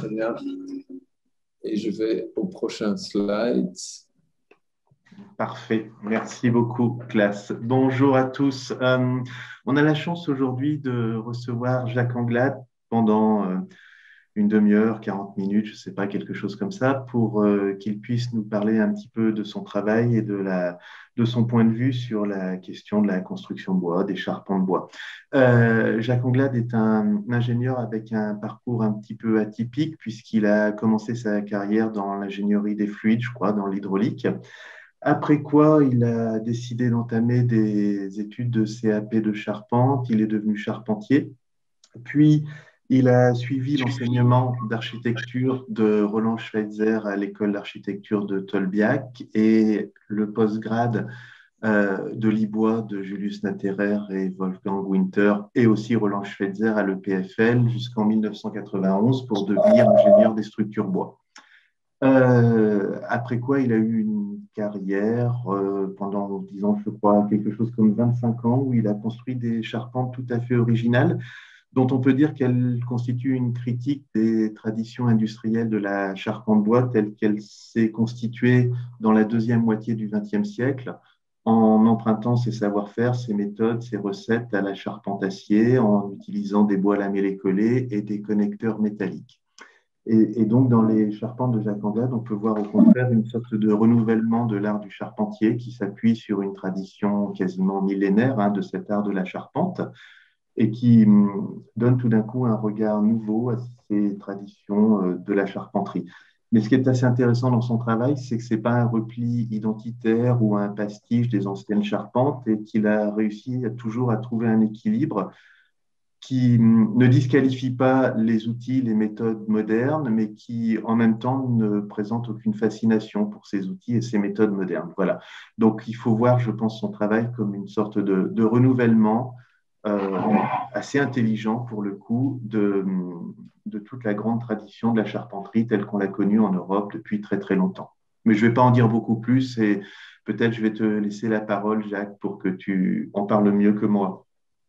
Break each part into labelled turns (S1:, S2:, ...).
S1: Très bien. Et je vais au prochain slide.
S2: Parfait, merci beaucoup, classe. Bonjour à tous. On a la chance aujourd'hui de recevoir Jacques Anglade pendant une demi-heure, 40 minutes, je ne sais pas, quelque chose comme ça, pour qu'il puisse nous parler un petit peu de son travail et de son point de vue sur la question de la construction de bois, des charpents de bois. Jacques Anglade est un ingénieur avec un parcours un petit peu atypique puisqu'il a commencé sa carrière dans l'ingénierie des fluides, je crois, dans l'hydraulique. Après quoi, il a décidé d'entamer des études de CAP de charpente. Il est devenu charpentier. Puis, il a suivi l'enseignement d'architecture de Roland Schweitzer à l'école d'architecture de Tolbiac et le postgrad de Libois de Julius Natterer et Wolfgang Winter et aussi Roland Schweitzer à l'EPFL jusqu'en 1991 pour devenir ingénieur des structures bois. Après quoi, il a eu une carrière pendant, disons, je crois, quelque chose comme 25 ans où il a construit des charpentes tout à fait originales dont on peut dire qu'elle constitue une critique des traditions industrielles de la charpente bois telle qu'elle s'est constituée dans la deuxième moitié du XXe siècle, en empruntant ses savoir-faire, ses méthodes, ses recettes à la charpente acier, en utilisant des bois lamellés collés et des connecteurs métalliques. Et donc, dans les charpentes de Jacques Anglade, on peut voir au contraire une sorte de renouvellement de l'art du charpentier qui s'appuie sur une tradition quasiment millénaire de cet art de la charpente et qui donne tout d'un coup un regard nouveau à ces traditions de la charpenterie. Mais ce qui est assez intéressant dans son travail, c'est que ce n'est pas un repli identitaire ou un pastiche des anciennes charpentes et qu'il a réussi toujours à trouver un équilibre qui ne disqualifie pas les outils, les méthodes modernes, mais qui en même temps ne présente aucune fascination pour ces outils et ces méthodes modernes. Voilà. Donc il faut voir, je pense, son travail comme une sorte de renouvellement assez intelligent pour le coup de toute la grande tradition de la charpenterie telle qu'on l'a connue en Europe depuis très très longtemps. Mais je ne vais pas en dire beaucoup plus et peut-être je vais te laisser la parole, Jacques, pour que tu en parles mieux que moi.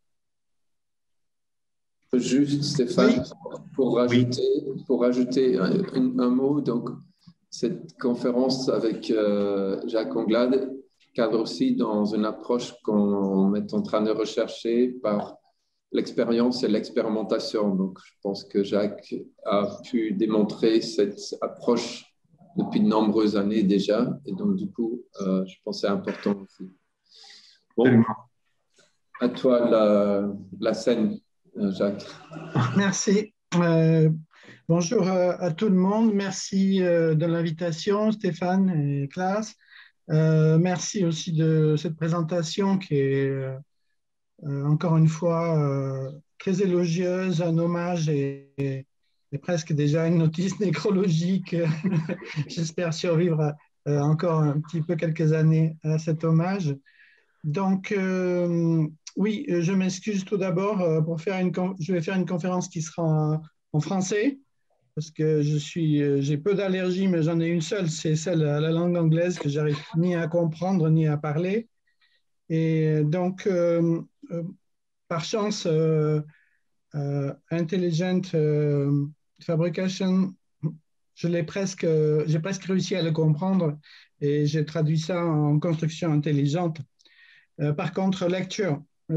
S1: Juste, Stéphane, pour rajouter un mot, donc cette conférence avec Jacques Anglade cadre aussi dans une approche qu'on est en train de rechercher par l'expérience et l'expérimentation. Donc, je pense que Jacques a pu démontrer cette approche depuis de nombreuses années déjà. Et donc, du coup, je pense que c'est important aussi. Bon, à toi la scène. Jacques.
S3: Merci. Bonjour à tout le monde. Merci de l'invitation, Stéphane et classe. Merci aussi de cette présentation qui est encore une fois très élogieuse, un hommage et presque déjà une notice nécrologique. J'espère survivre encore un petit peu quelques années à cet hommage. Donc, oui, je m'excuse tout d'abord je vais faire une conférence qui sera en français parce que j'ai peu d'allergies, mais j'en ai une seule, c'est celle à la langue anglaise que j'arrive ni à comprendre ni à parler. Et donc, par chance, Intelligent Fabrication, j'ai presque réussi à le comprendre et j'ai traduit ça en construction intelligente. Par contre, Lecture,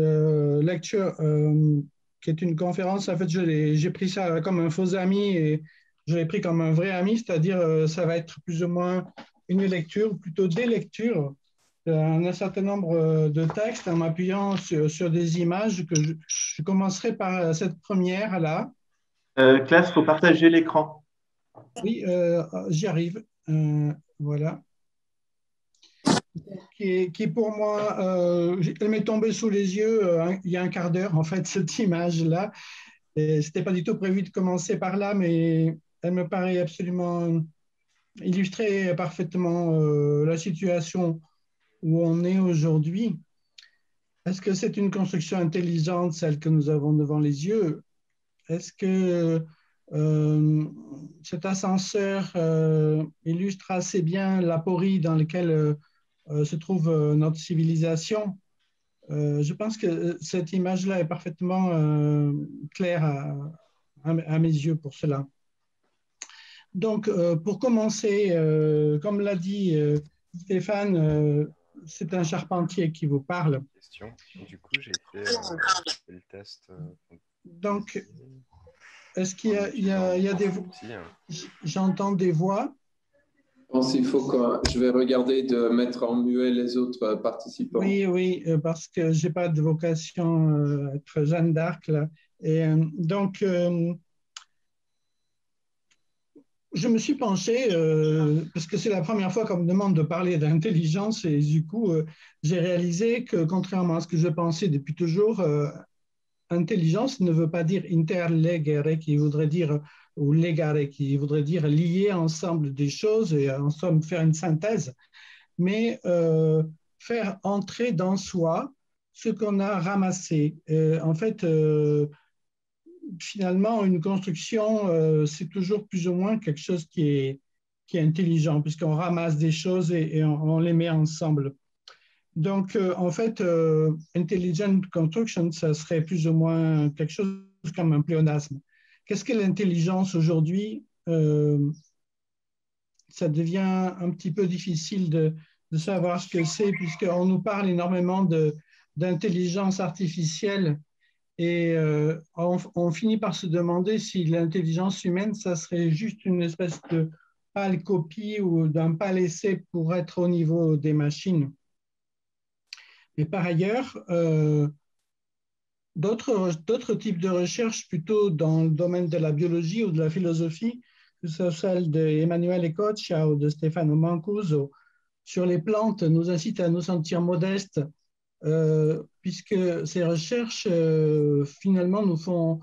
S3: qui est une conférence, en fait, j'ai pris ça comme un faux ami et je l'ai pris comme un vrai ami, c'est-à-dire ça va être plus ou moins une lecture, ou plutôt des lectures, un certain nombre de textes en m'appuyant sur des images que je commencerai par cette première là.
S2: Classe, il faut partager l'écran.
S3: Oui, j'y arrive. Voilà. Qui pour moi, elle m'est tombée sous les yeux il y a un quart d'heure, en fait, cette image-là. Ce n'était pas du tout prévu de commencer par là, mais elle me paraît absolument illustrer parfaitement la situation où on est aujourd'hui. Est-ce que c'est une construction intelligente, celle que nous avons devant les yeux? Est-ce que cet ascenseur illustre assez bien l'aporie dans laquelle se trouve notre civilisation? Je pense que cette image-là est parfaitement claire à mes yeux pour cela. Donc, pour commencer, comme l'a dit Stéphane, c'est un charpentier qui vous parle.
S4: Question. Du coup, j'ai fait le test.
S3: Donc, est-ce qu'il y a des voix? J'entends des voix.
S1: Je pense qu'il faut que je vais regarder de mettre en muet les autres participants.
S3: Oui, parce que je n'ai pas de vocation à être Jeanne d'Arc, là. Et donc, je me suis penché, parce que c'est la première fois qu'on me demande de parler d'intelligence, et du coup, j'ai réalisé que, contrairement à ce que je pensais depuis toujours, intelligence ne veut pas dire interlegere, qui voudrait dire, ou legare, qui voudrait dire lier ensemble des choses et en somme faire une synthèse, mais faire entrer dans soi ce qu'on a ramassé. En fait, finalement, une construction, c'est toujours plus ou moins quelque chose qui est intelligent, puisqu'on ramasse des choses et on les met ensemble. Donc, en fait, intelligent construction, ça serait plus ou moins quelque chose comme un pléonasme. Qu'est-ce que l'intelligence aujourd'hui? Ça devient un petit peu difficile de savoir ce que c'est, puisqu'on nous parle énormément d'intelligence artificielle et on finit par se demander si l'intelligence humaine, ça serait juste une espèce de pâle copie ou d'un pâle essai pour être au niveau des machines. Mais par ailleurs, d'autres types de recherches plutôt dans le domaine de la biologie ou de la philosophie, que ce soit celle d'Emmanuel Ecocha ou de Stefano Mancuso, sur les plantes, nous incitent à nous sentir modestes, puisque ces recherches, finalement, nous font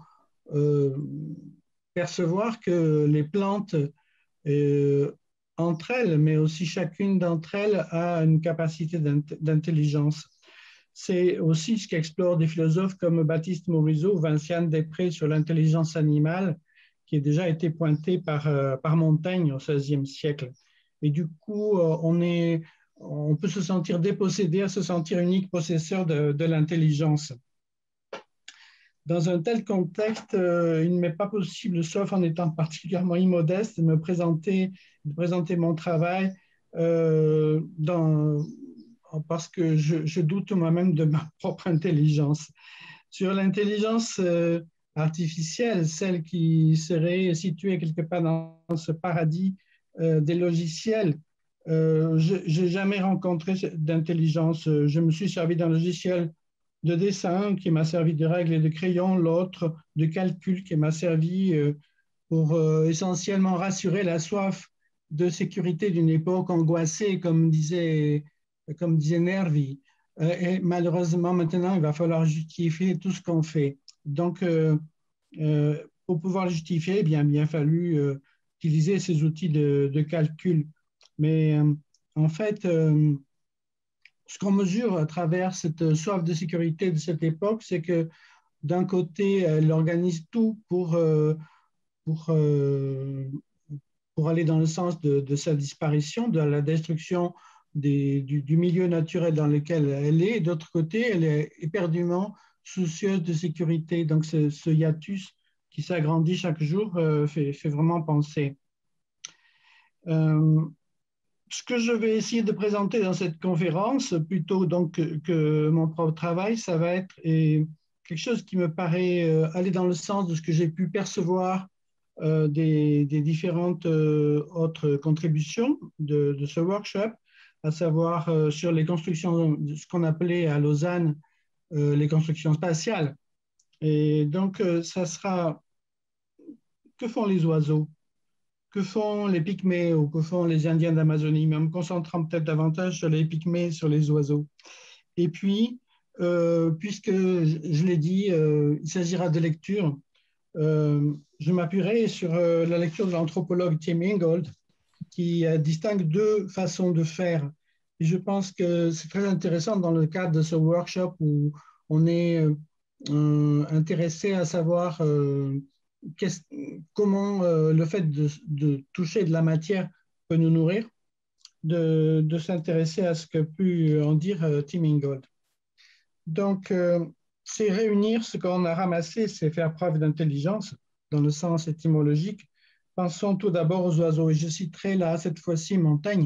S3: percevoir que les plantes, entre elles, mais aussi chacune d'entre elles, a une capacité d'intelligence. C'est aussi ce qu'explorent des philosophes comme Baptiste Morisot ou Vinciane Després sur l'intelligence animale, qui a déjà été pointée par Montaigne au XVIe siècle. Et du coup, on peut se sentir dépossédé, à se sentir unique possesseur de l'intelligence. Dans un tel contexte, il ne m'est pas possible, sauf en étant particulièrement immodeste, de présenter mon travail parce que je doute moi-même de ma propre intelligence. Sur l'intelligence artificielle, celle qui serait située quelque part dans ce paradis des logiciels, je n'ai jamais rencontré d'intelligence. Je me suis servi d'un logiciel de dessin qui m'a servi de règles et de crayons, l'autre de calcul qui m'a servi pour essentiellement rassurer la soif de sécurité d'une époque angoissée, comme disait Nervi. Et malheureusement, maintenant, il va falloir justifier tout ce qu'on fait. Donc, pour pouvoir le justifier, il a bien fallu utiliser ces outils de calcul. Mais en fait, ce qu'on mesure à travers cette soif de sécurité de cette époque, c'est que d'un côté, elle organise tout pour aller dans le sens de sa disparition, de la destruction du milieu naturel dans lequel elle est. D'autre côté, elle est éperdument soucieuse de sécurité. Donc, ce hiatus qui s'agrandit chaque jour fait vraiment penser. Ce que je vais essayer de présenter dans cette conférence, plutôt donc que mon propre travail, ça va être quelque chose qui me paraît aller dans le sens de ce que j'ai pu percevoir des différentes autres contributions de ce workshop, à savoir sur les constructions, ce qu'on appelait à Lausanne les constructions spatiales. Et donc, ça sera que font les oiseaux? Que font les Pygmées ou que font les Indiens d'Amazonie, mais en me concentrant peut-être davantage sur les Pygmées, sur les oiseaux. Et puis, puisque je l'ai dit, il s'agira de lecture, je m'appuierai sur la lecture de l'anthropologue Tim Ingold, qui distingue deux façons de faire. Et je pense que c'est très intéressant dans le cadre de ce workshop où on est intéressé à savoir comment le fait de toucher de la matière peut nous nourrir, de s'intéresser à ce que pu en dire Tim Ingold. Donc, c'est réunir ce qu'on a ramassé, c'est faire preuve d'intelligence dans le sens étymologique, Pensons tout d'abord aux oiseaux. Et je citerai là, cette fois-ci, Montaigne,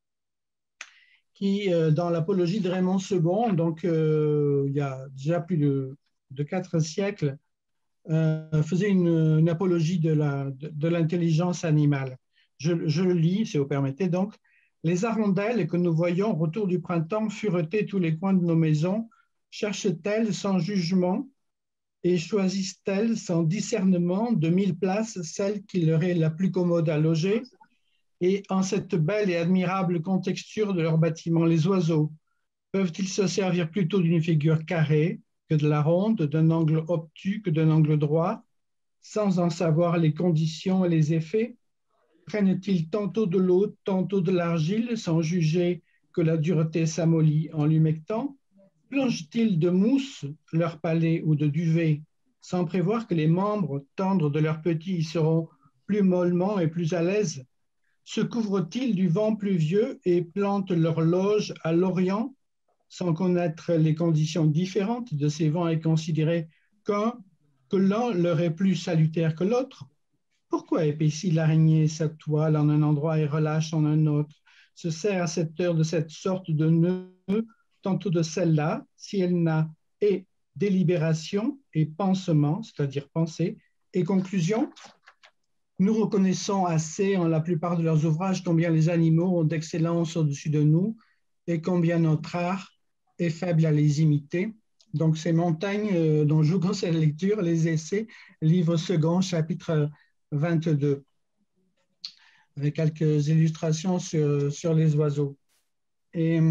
S3: qui, dans l'Apologie de Raymond II, donc il y a déjà plus de 4 siècles, faisait une apologie de l'intelligence animale. Je le lis, si vous permettez donc. Les hirondelles que nous voyons au retour du printemps fureter tous les coins de nos maisons, cherchent-elles sans jugement et choisissent-elles sans discernement de 1000 places celle qui leur est la plus commode à loger? Et en cette belle et admirable contexture de leur bâtiment, les oiseaux peuvent-ils se servir plutôt d'une figure carrée que de la ronde, d'un angle obtus que d'un angle droit, sans en savoir les conditions et les effets? Prennent-ils tantôt de l'eau, tantôt de l'argile, sans juger que la dureté s'amollit en l'humectant? Plongent-ils de mousse leur palais ou de duvet, sans prévoir que les membres tendres de leurs petits y seront plus mollement et plus à l'aise? Se couvrent-ils du vent pluvieux et plantent leur loge à l'orient, sans connaître les conditions différentes de ces vents et considérer que l'un leur est plus salutaire que l'autre? Pourquoi épaissit l'araignée sa toile en un endroit et relâche en un autre, se sert à cette heure de cette sorte de nœud, tantôt de celle-là, si elle n'a et délibération et pansement, c'est-à-dire pensée, et conclusion? Nous reconnaissons assez en la plupart de leurs ouvrages combien les animaux ont d'excellence au-dessus de nous et combien notre art est faible à les imiter. Donc, c'est Montaigne dont je vous conseille la lecture, les Essais, livre second, chapitre 22, avec quelques illustrations sur les oiseaux. Et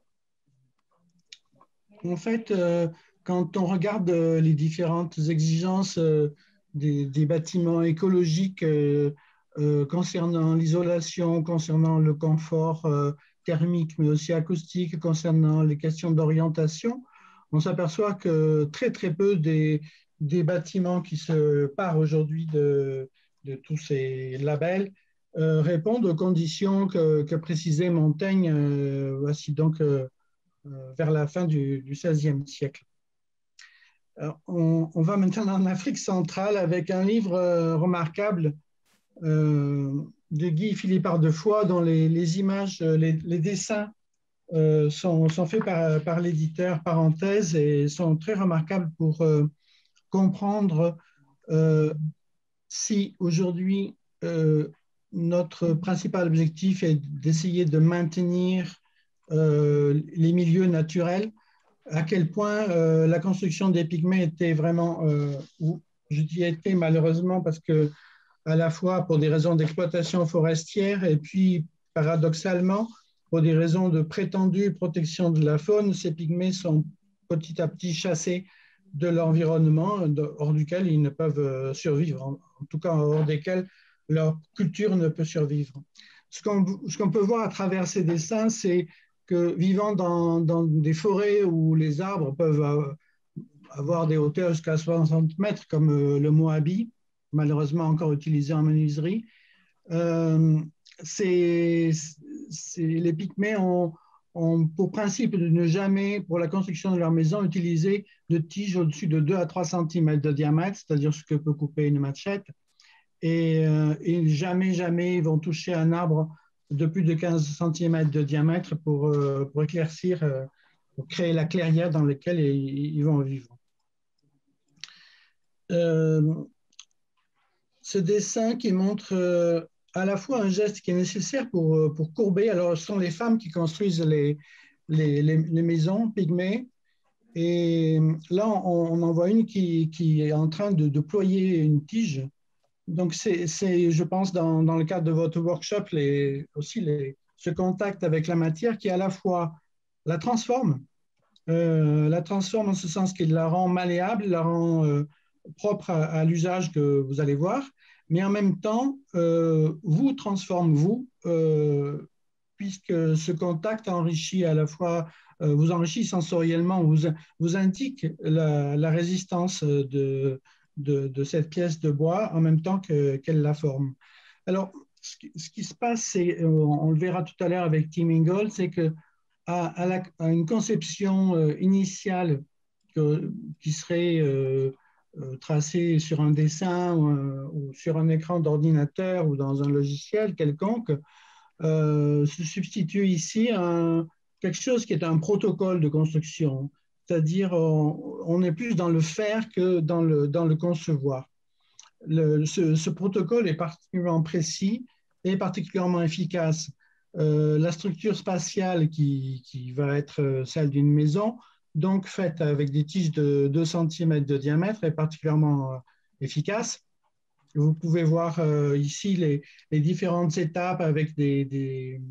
S3: en fait, quand on regarde les différentes exigences des bâtiments écologiques concernant l'isolation, concernant le confort thermique, mais aussi acoustique, concernant les questions d'orientation, on s'aperçoit que très, très peu des bâtiments qui se parent aujourd'hui de tous ces labels répondent aux conditions que précisait Montaigne, voici donc vers la fin du XVIe siècle. Alors, on va maintenant en Afrique centrale avec un livre remarquable de Guy Philippe Ardefoy, dont les images, les dessins sont faits par l'éditeur Parenthèse et sont très remarquables pour comprendre si aujourd'hui notre principal objectif est d'essayer de maintenir les milieux naturels, à quel point la construction des pygmées était vraiment, ou je dis était malheureusement parce que à la fois pour des raisons d'exploitation forestière et puis paradoxalement pour des raisons de prétendue protection de la faune, ces pygmées sont petit à petit chassés de l'environnement hors duquel ils ne peuvent survivre, en tout cas hors desquels leur culture ne peut survivre. Ce qu'on peut voir à travers ces dessins, c'est que vivant dans des forêts où les arbres peuvent avoir des hauteurs jusqu'à 60 mètres, comme le Moabi, malheureusement encore utilisé en menuiserie, les Pygmées ont pour principe de ne jamais, pour la construction de leur maison, utiliser de tiges au-dessus de 2 à 3 cm de diamètre, c'est-à-dire ce que peut couper une machette, et jamais ils vont toucher un arbre de plus de 15 cm de diamètre pour éclaircir, pour créer la clairière dans laquelle ils vont vivre. Ce dessin qui montre à la fois un geste qui est nécessaire pour courber, alors ce sont les femmes qui construisent les maisons pygmées, et là on en voit une qui est en train de ployer une tige. Donc, c'est, je pense, dans le cadre de votre workshop, ce contact avec la matière qui, à la fois, la transforme en ce sens qu'il la rend malléable, la rend propre à l'usage que vous allez voir, mais en même temps, vous transforme, puisque ce contact enrichit à la fois, vous enrichit sensoriellement, vous indique la résistance de cette pièce de bois en même temps qu'elle la forme. Alors, ce qui se passe, c'est, on le verra tout à l'heure avec Tim Ingold, c'est que à une conception initiale qui serait tracé sur un dessin ou sur un écran d'ordinateur ou dans un logiciel quelconque, se substitue ici à quelque chose qui est un protocole de construction, c'est-à-dire on est plus dans le faire que dans le concevoir. Ce protocole est particulièrement précis et particulièrement efficace. La structure spatiale qui va être celle d'une maison, donc faite avec des tiges de 2 cm de diamètre, est particulièrement efficace. Vous pouvez voir ici les différentes étapes avec des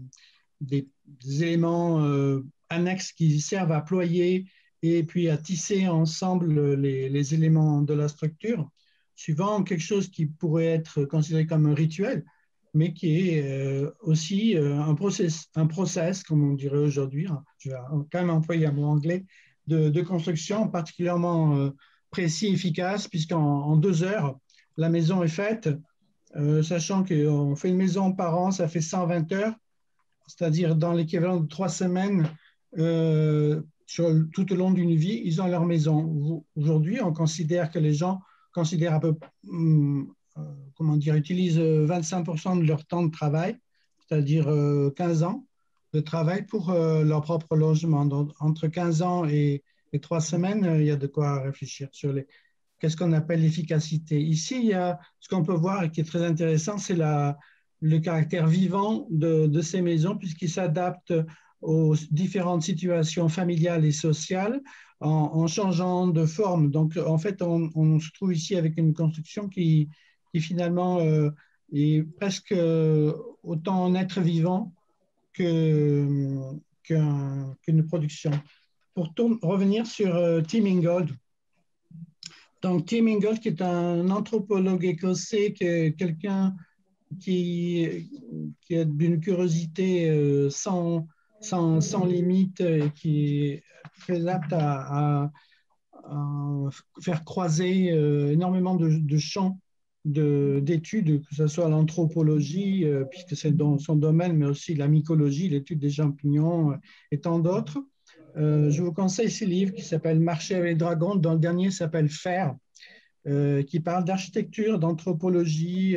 S3: éléments annexes qui servent à ployer et puis à tisser ensemble les éléments de la structure, suivant quelque chose qui pourrait être considéré comme un rituel, mais qui est aussi un process, comme on dirait aujourd'hui, je vais quand même employer un mot anglais, de construction particulièrement précis, efficace, puisqu'en 2 heures, la maison est faite, sachant qu'on fait une maison par an, ça fait 120 heures, c'est-à-dire dans l'équivalent de 3 semaines tout au long d'une vie, ils ont leur maison. Aujourd'hui, on considère que les gens considèrent à peu utilisent 25% de leur temps de travail, c'est-à-dire 15 ans de travail pour leur propre logement. Donc, entre 15 ans et 3 semaines, il y a de quoi réfléchir sur qu'est-ce qu'on appelle l'efficacité. Ici, il y a ce qu'on peut voir et qui est très intéressant, c'est le caractère vivant de ces maisons, puisqu'ils s'adaptent aux différentes situations familiales et sociales en changeant de forme. Donc, en fait, on se trouve ici avec une construction qui finalement est presque autant un être vivant qu'une production. Pour revenir sur Tim Ingold, donc Tim Ingold, qui est un anthropologue écossais, quelqu'un qui a d'une curiosité sans limite, et qui est très apte à faire croiser énormément de champs d'études, que ce soit l'anthropologie, puisque c'est dans son domaine, mais aussi la mycologie, l'étude des champignons et tant d'autres. Je vous conseille ces livres qui s'appellent Marcher avec les dragons, dont le dernier s'appelle Faire, qui parle d'architecture, d'anthropologie,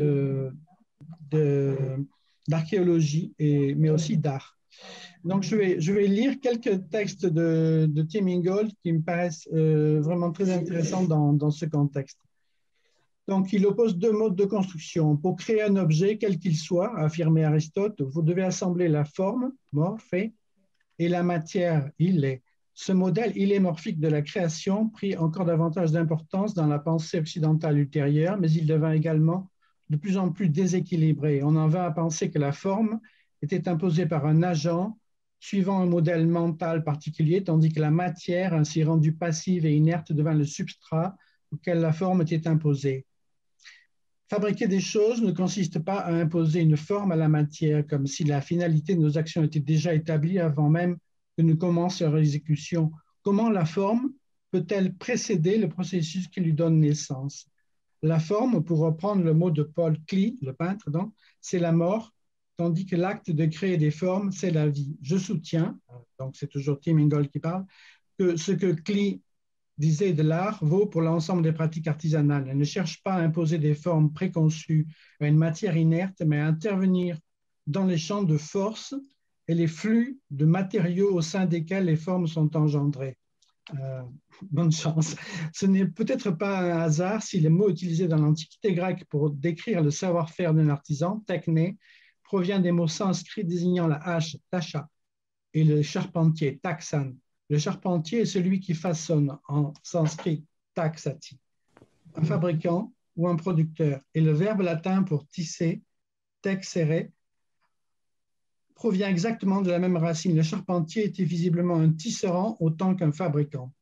S3: d'archéologie, mais aussi d'art. Donc, je vais lire quelques textes de Tim Ingold qui me paraissent vraiment très intéressants dans ce contexte. Donc, il oppose 2 modes de construction. Pour créer un objet, quel qu'il soit, affirmait Aristote, vous devez assembler la forme, morphée, et la matière, il est. Ce modèle illémorphique de la création prit encore davantage d'importance dans la pensée occidentale ultérieure, mais il devint également de plus en plus déséquilibré. On en vint à penser que la forme était imposée par un agent suivant un modèle mental particulier, tandis que la matière, ainsi rendue passive et inerte, devint le substrat auquel la forme était imposée. Fabriquer des choses ne consiste pas à imposer une forme à la matière, comme si la finalité de nos actions était déjà établie avant même que nous commencions leur exécution. Comment la forme peut-elle précéder le processus qui lui donne naissance? La forme, pour reprendre le mot de Paul Klee, le peintre, donc, c'est la mort, tandis que l'acte de créer des formes, c'est la vie. Je soutiens, donc c'est toujours Tim Ingold qui parle, que ce que Klee disait de l'art vaut pour l'ensemble des pratiques artisanales. Elle ne cherche pas à imposer des formes préconçues à une matière inerte, mais à intervenir dans les champs de force et les flux de matériaux au sein desquels les formes sont engendrées. Bonne chance. Ce n'est peut-être pas un hasard si les mots utilisés dans l'Antiquité grecque pour décrire le savoir-faire d'un artisan, techné, provient des mots sanscrits désignant la hache, tacha, et le charpentier, taxan. Le charpentier est celui qui façonne, en sanskrit, taksati, un fabricant ou un producteur. Et le verbe latin pour tisser, texere, provient exactement de la même racine. Le charpentier était visiblement un tisserand autant qu'un fabricant.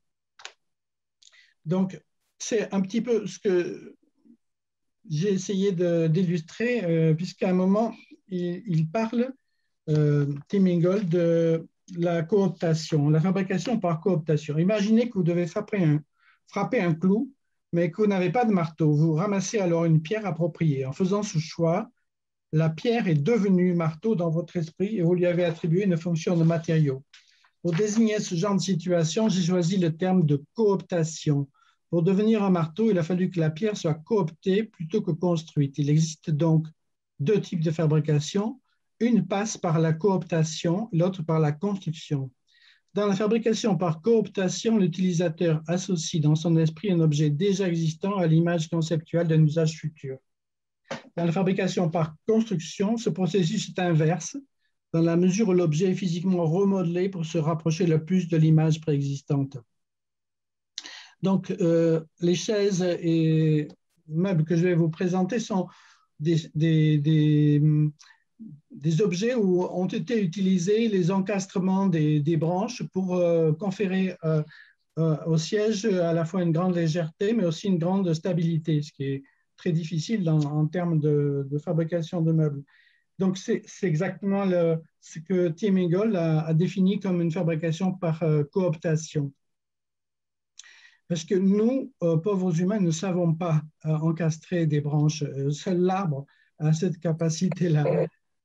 S3: Donc, c'est un petit peu ce que j'ai essayé d'illustrer, puisqu'à un moment, il parle, Tim Ingold, de la cooptation, la fabrication par cooptation. Imaginez que vous devez frapper un clou, mais que vous n'avez pas de marteau. Vous ramassez alors une pierre appropriée. En faisant ce choix, la pierre est devenue marteau dans votre esprit et vous lui avez attribué une fonction de matériau. Pour désigner ce genre de situation, j'ai choisi le terme de cooptation. Pour devenir un marteau, il a fallu que la pierre soit cooptée plutôt que construite. Il existe donc deux types de fabrication. Une passe par la cooptation, l'autre par la construction. Dans la fabrication par cooptation, l'utilisateur associe dans son esprit un objet déjà existant à l'image conceptuelle d'un usage futur. Dans la fabrication par construction, ce processus est inverse, dans la mesure où l'objet est physiquement remodelé pour se rapprocher le plus de l'image préexistante. Donc, les chaises et meubles que je vais vous présenter sont des objets où ont été utilisés les encastrements des branches pour conférer au siège à la fois une grande légèreté, mais aussi une grande stabilité, ce qui est très difficile en termes de fabrication de meubles. Donc, c'est exactement ce que Tim Ingold a défini comme une fabrication par cooptation. Parce que nous, pauvres humains, ne savons pas encastrer des branches. Seul l'arbre a cette capacité-là.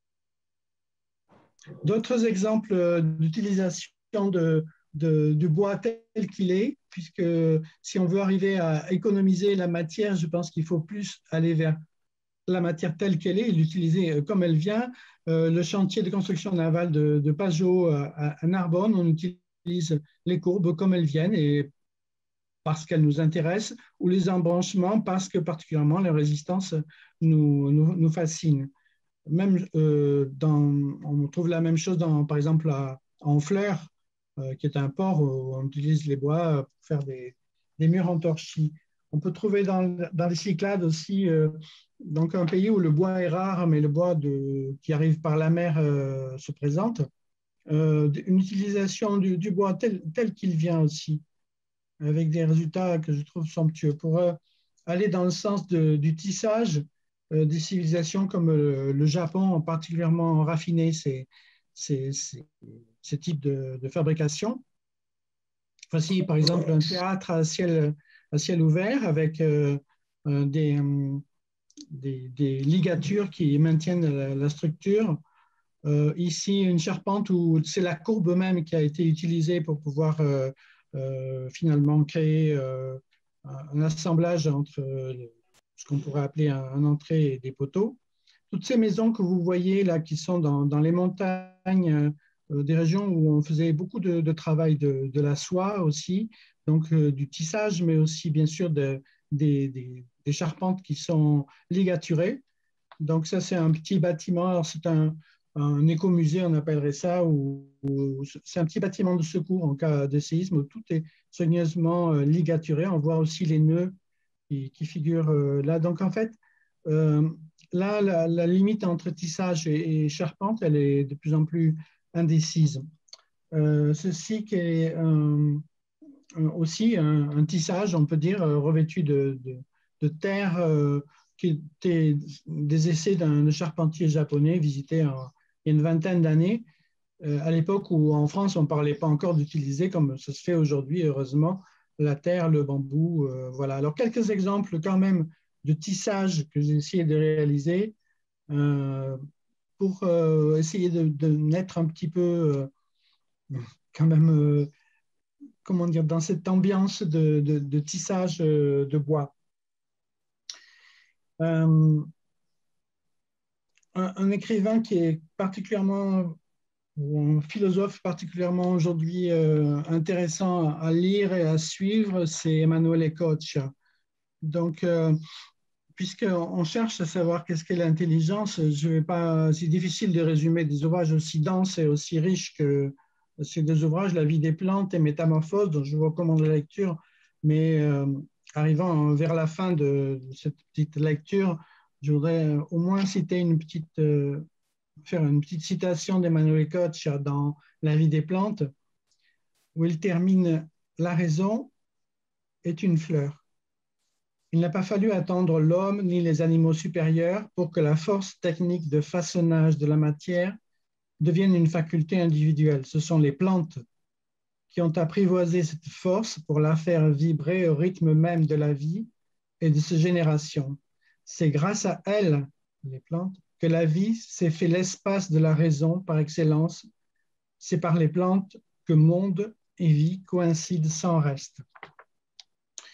S3: D'autres exemples d'utilisation du bois tel qu'il est, puisque si on veut arriver à économiser la matière, je pense qu'il faut plus aller vers la matière telle qu'elle est et l'utiliser comme elle vient. Le chantier de construction navale de Pajot à Narbonne, on utilise les courbes comme elles viennent et parce qu'elles nous intéressent, ou les embranchements parce que particulièrement la résistance nous fascine. Même on trouve la même chose par exemple en Fleurs, qui est un port où on utilise les bois pour faire des murs en torchis. On peut trouver dans les Cyclades aussi donc un pays où le bois est rare, mais le bois qui arrive par la mer se présente. Une utilisation du bois tel qu'il vient aussi, avec des résultats que je trouve somptueux. Pour aller dans le sens du tissage, des civilisations comme le Japon ont particulièrement raffiné ces types de fabrication. Voici par exemple un théâtre à ciel ouvert avec des ligatures qui maintiennent la structure. Ici, une charpente où c'est la courbe même qui a été utilisée pour pouvoir finalement créer un assemblage entre ce qu'on pourrait appeler un entrée et des poteaux. Toutes ces maisons que vous voyez là, qui sont dans les montagnes, des régions où on faisait beaucoup de travail de la soie aussi, donc du tissage, mais aussi bien sûr des charpentes qui sont ligaturées. Donc ça, c'est un petit bâtiment, alors c'est un écomusée, on appellerait ça, ou c'est un petit bâtiment de secours en cas de séisme où tout est soigneusement ligaturé. On voit aussi les nœuds qui figurent là. Donc en fait, là, la limite entre tissage et charpente, elle est de plus en plus indécise. Ceci qui est aussi un tissage, on peut dire, revêtu de terre, qui étaient des essais d'un charpentier japonais visité il y a une vingtaine d'années, à l'époque où en France, on ne parlait pas encore d'utiliser, comme ça se fait aujourd'hui, heureusement, la terre, le bambou. Voilà. Alors, quelques exemples quand même de tissage que j'ai essayé de réaliser pour essayer de naître un petit peu quand même, comment dire, dans cette ambiance de tissage de bois. Un écrivain qui est particulièrement, ou un philosophe particulièrement aujourd'hui intéressant à lire et à suivre, c'est Emanuele Coccia. Donc, puisqu'on cherche à savoir qu'est-ce qu'est l'intelligence, c'est difficile de résumer des ouvrages aussi denses et aussi riches que ces deux ouvrages, La vie des plantes et Métamorphose, dont je vous recommande la lecture, mais arrivant vers la fin de cette petite lecture, je voudrais au moins citer faire une petite citation d'Emmanuel Coccia dans La vie des plantes, où il termine « La raison est une fleur. Il n'a pas fallu attendre l'homme ni les animaux supérieurs pour que la force technique de façonnage de la matière devienne une faculté individuelle. Ce sont les plantes qui ont apprivoisé cette force pour la faire vibrer au rythme même de la vie et de ses générations. C'est grâce à elles, les plantes, que la vie s'est fait l'espace de la raison par excellence. C'est par les plantes que monde et vie coïncident sans reste. »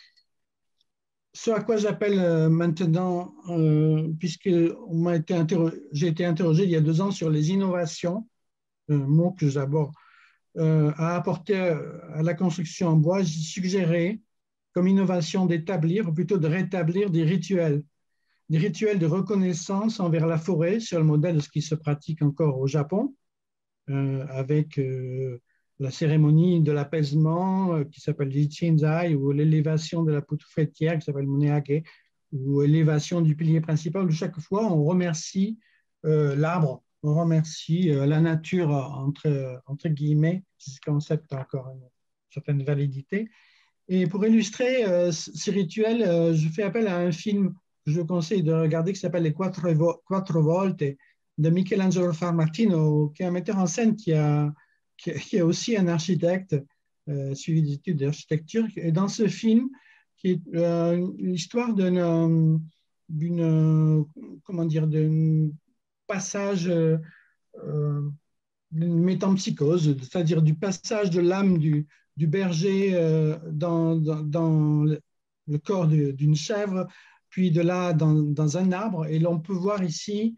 S3: ce à quoi j'appelle maintenant, puisque j'ai été interrogé il y a 2 ans sur les innovations, mot que j'aborde, à apporter à la construction en bois, j'ai suggéré comme innovation d'établir, ou plutôt de rétablir des rituels de reconnaissance envers la forêt, sur le modèle de ce qui se pratique encore au Japon, avec la cérémonie de l'apaisement qui s'appelle Jichinzai, ou l'élévation de la poutre fêtière qui s'appelle Muneake, ou l'élévation du pilier principal, où chaque fois on remercie l'arbre, on remercie la nature, entre guillemets, ce concept a encore une certaine validité. Et pour illustrer ces rituels, je fais appel à un film que je vous conseille de regarder qui s'appelle Les Quattro Volte de Michelangelo Farmartino, qui est un metteur en scène qui est aussi un architecte, suivi des études d'architecture. Et dans ce film, qui est l'histoire d'un passage, d'une métampsychose, c'est-à-dire du passage de l'âme du berger dans le corps d'une chèvre, puis de là dans un arbre. Et l'on peut voir ici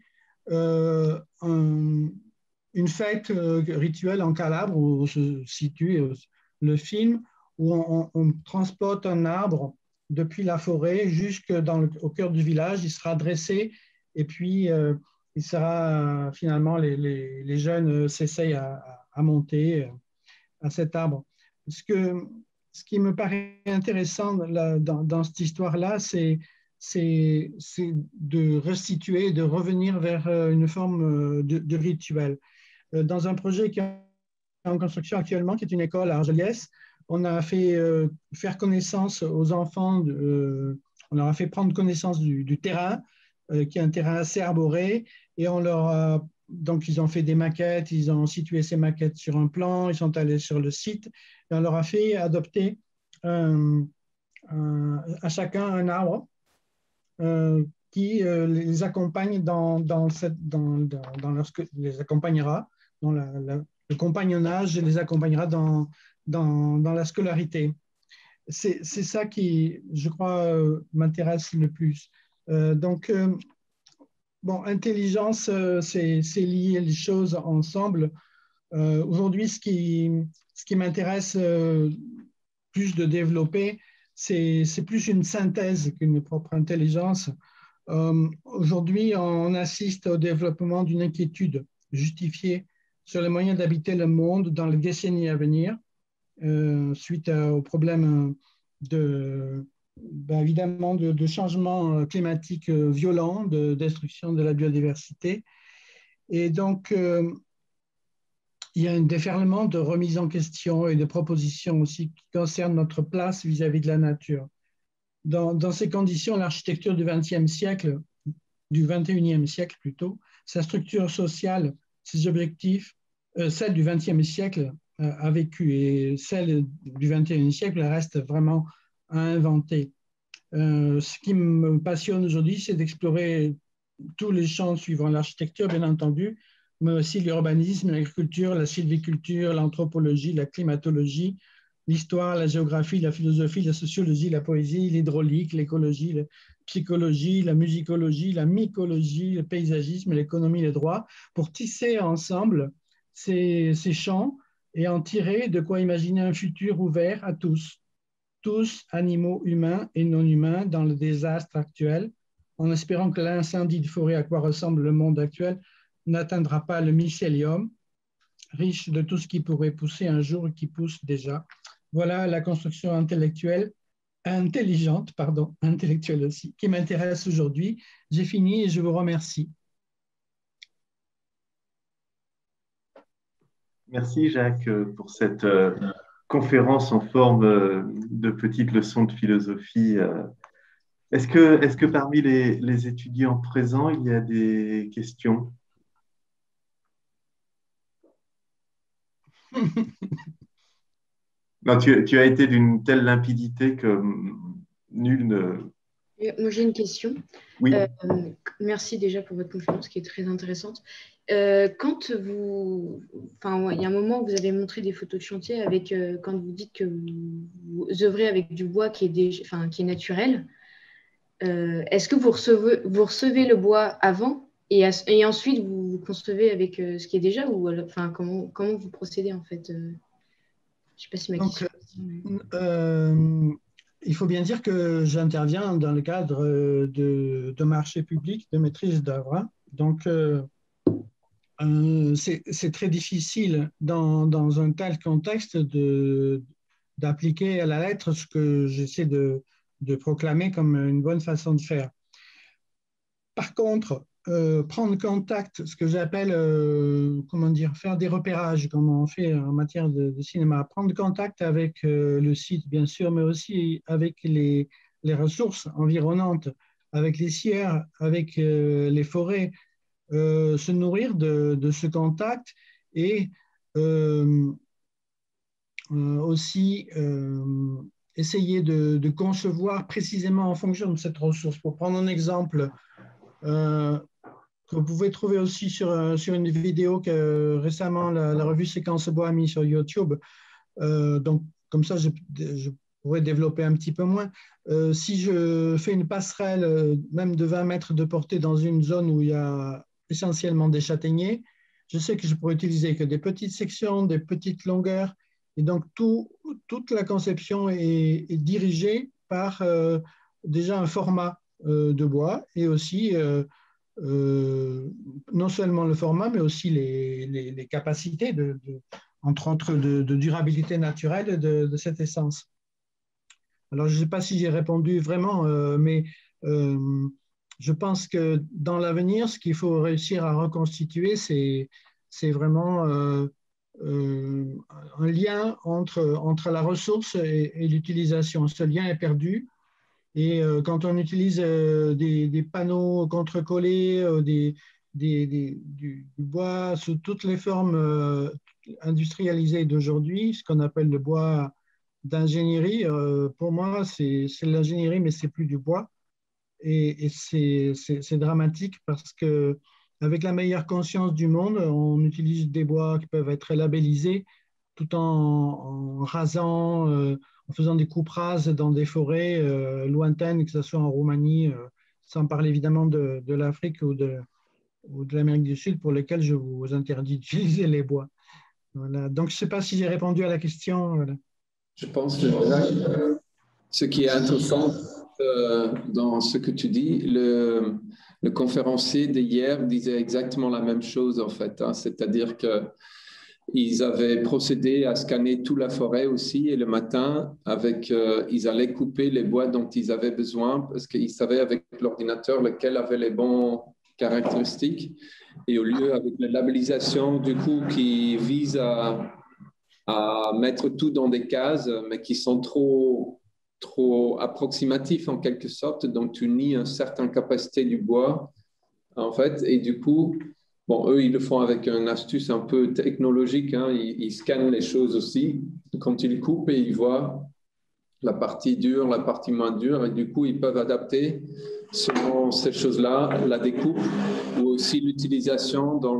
S3: une fête rituelle en Calabre où se situe le film, où on transporte un arbre depuis la forêt au cœur du village. Il sera dressé et puis il sera finalement, les jeunes s'essayent à monter à cet arbre. Ce qui me paraît intéressant dans cette histoire-là, c'est de restituer, de revenir vers une forme de rituel. Dans un projet qui est en construction actuellement, qui est une école à Argelès, on a fait faire connaissance aux enfants, on leur a fait prendre connaissance du terrain, qui est un terrain assez arboré, et donc ils ont fait des maquettes, ils ont situé ces maquettes sur un plan, ils sont allés sur le site, et on leur a fait adopter à chacun un arbre qui les accompagne les accompagnera dans le compagnonnage, les accompagnera dans la scolarité. C'est ça qui, je crois, m'intéresse le plus. Intelligence, c'est lier les choses ensemble. Aujourd'hui, ce qui m'intéresse plus de développer, c'est plus une synthèse qu'une propre intelligence. Aujourd'hui, on assiste au développement d'une inquiétude justifiée sur les moyens d'habiter le monde dans les décennies à venir, suite aux problèmes évidemment de changements climatiques violents, de destruction de la biodiversité. Et donc, il y a un déferlement de remise en question et de propositions aussi qui concernent notre place vis-à-vis de la nature. Dans ces conditions, l'architecture du XXe siècle, du XXIe siècle plutôt, sa structure sociale, ses objectifs, celle du XXe siècle a vécu, et celle du XXIe siècle reste vraiment à inventer. Ce qui me passionne aujourd'hui, c'est d'explorer tous les champs suivant l'architecture, bien entendu, mais aussi l'urbanisme, l'agriculture, la sylviculture, l'anthropologie, la climatologie, l'histoire, la géographie, la philosophie, la sociologie, la poésie, l'hydraulique, l'écologie, la psychologie, la musicologie, la mycologie, le paysagisme, l'économie, le droit, pour tisser ensemble ces champs et en tirer de quoi imaginer un futur ouvert à tous, animaux humains et non humains, dans le désastre actuel, en espérant que l'incendie de forêt à quoi ressemble le monde actuel n'atteindra pas le mycélium, riche de tout ce qui pourrait pousser un jour et qui pousse déjà. Voilà la construction intellectuelle aussi, qui m'intéresse aujourd'hui. J'ai fini et je vous remercie.
S2: Merci Jacques pour cette conférence en forme de petite leçon de philosophie. Est-ce que parmi les étudiants présents, il y a des questions? Non, tu as été d'une telle limpidité que nul ne...
S5: Moi, j'ai une question.
S2: Oui.
S5: Merci déjà pour votre conférence qui est très intéressante. Quand vous... Enfin, il y a un moment où vous avez montré des photos de chantier avec, quand vous dites que vous œuvrez avec du bois qui est naturel. est-ce que vous recevez le bois avant et ensuite vous concevez avec ce qui est déjà ou enfin, comment vous procédez en fait Je ne sais pas si ma question.
S3: Il faut bien dire que j'interviens dans le cadre de marché public, de maîtrise d'œuvre. Donc, c'est très difficile dans un tel contexte d'appliquer à la lettre ce que j'essaie de proclamer comme une bonne façon de faire. Par contre, prendre contact, ce que j'appelle, comment dire, faire des repérages, comme on fait en matière de cinéma, prendre contact avec le site, bien sûr, mais aussi avec les ressources environnantes, avec les sierres, avec les forêts, se nourrir de ce contact et aussi essayer de concevoir précisément en fonction de cette ressource. Pour prendre un exemple, que vous pouvez trouver aussi sur une vidéo que récemment la revue Séquence Bois a mis sur YouTube. Donc, comme ça, je pourrais développer un petit peu moins. Si je fais une passerelle, même de 20 mètres de portée dans une zone où il y a essentiellement des châtaigniers, je sais que je pourrais utiliser que des petites sections, des petites longueurs. Et donc, toute la conception est dirigée par déjà un format de bois et aussi non seulement le format, mais aussi les capacités, entre autres, de durabilité naturelle de cette essence. Alors, je ne sais pas si j'ai répondu vraiment, mais je pense que dans l'avenir, ce qu'il faut réussir à reconstituer, c'est vraiment un lien entre la ressource et l'utilisation. Ce lien est perdu. Et quand on utilise des panneaux contre-collés, du bois sous toutes les formes industrialisées d'aujourd'hui, ce qu'on appelle le bois d'ingénierie, pour moi, c'est de l'ingénierie, mais c'est plus du bois. Et c'est dramatique parce que avec la meilleure conscience du monde, on utilise des bois qui peuvent être labellisés tout en rasant, en faisant des coupes rases dans des forêts lointaines, que ce soit en Roumanie, sans parler évidemment de l'Afrique ou de l'Amérique du Sud, pour lesquelles je vous interdis d'utiliser les bois. Voilà. Donc, je ne sais pas si j'ai répondu à la question. Voilà.
S1: Je pense que ce qui est intéressant dans ce que tu dis, le conférencier d'hier disait exactement la même chose en fait, hein, c'est-à-dire que ils avaient procédé à scanner toute la forêt aussi et le matin, ils allaient couper les bois dont ils avaient besoin parce qu'ils savaient avec l'ordinateur lequel avait les bons caractéristiques. Et au lieu, avec la labellisation, du coup, qui vise à mettre tout dans des cases, mais qui sont trop approximatifs en quelque sorte, donc tu nies une certaine capacité du bois, en fait, et du coup... Bon, eux, ils le font avec une astuce un peu technologique. Hein. Ils scannent les choses aussi quand ils coupent et ils voient la partie dure, la partie moins dure. Et du coup, ils peuvent adapter selon ces choses-là la découpe ou aussi l'utilisation dans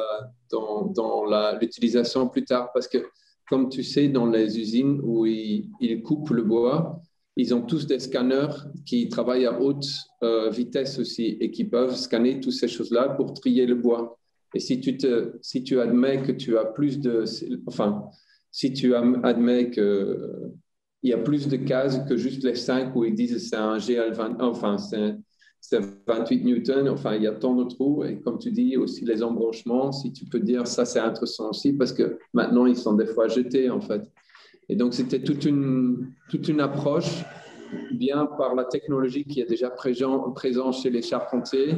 S1: l'utilisation plus tard. Parce que, comme tu sais, dans les usines où ils coupent le bois, ils ont tous des scanners qui travaillent à haute vitesse aussi et qui peuvent scanner toutes ces choses-là pour trier le bois. Et si tu admets que tu as plus de... Enfin, si tu admets qu'il y a plus de cases que juste les 5 où ils disent c'est un GL20, enfin, c'est 28 newtons, enfin, il y a tant de trous. Et comme tu dis, aussi les embranchements, si tu peux dire ça, c'est intéressant aussi parce que maintenant, ils sont des fois jetés, en fait. Et donc, c'était toute une approche, bien par la technologie qui est déjà présent chez les charpentiers,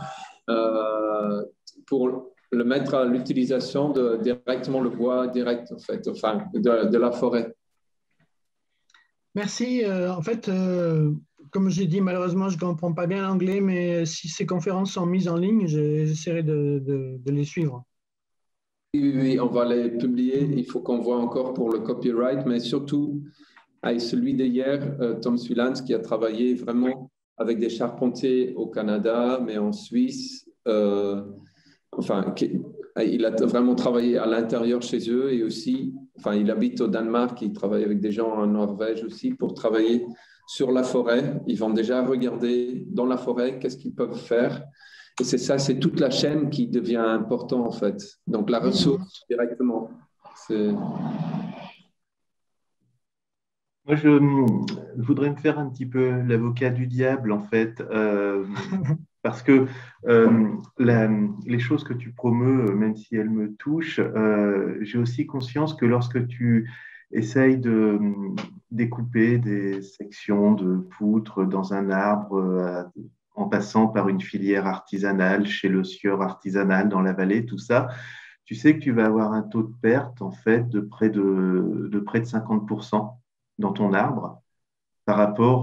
S1: pour le mettre à l'utilisation directement le bois direct, en fait, enfin, de la forêt.
S3: Merci. En fait, comme j'ai dit, malheureusement, je ne comprends pas bien l'anglais, mais si ces conférences sont mises en ligne, j'essaierai de les suivre.
S1: Oui, on va les publier. Il faut qu'on voit encore pour le copyright, mais surtout, avec celui d'hier, Tom Swilans, qui a travaillé vraiment avec des charpentiers au Canada, mais en Suisse. Il a vraiment travaillé à l'intérieur chez eux et aussi, il habite au Danemark, il travaille avec des gens en Norvège aussi pour travailler sur la forêt. Ils vont déjà regarder dans la forêt qu'est-ce qu'ils peuvent faire. Et c'est ça, c'est toute la chaîne qui devient importante en fait. Donc la ressource directement.
S2: Moi, je voudrais me faire un petit peu l'avocat du diable, en fait, parce que les choses que tu promeus, même si elles me touchent, j'ai aussi conscience que lorsque tu essayes de découper des sections de poutres dans un arbre, en passant par une filière artisanale, chez le sieur artisanal dans la vallée, tout ça, tu sais que tu vas avoir un taux de perte, en fait, de près de 50% dans ton arbre par rapport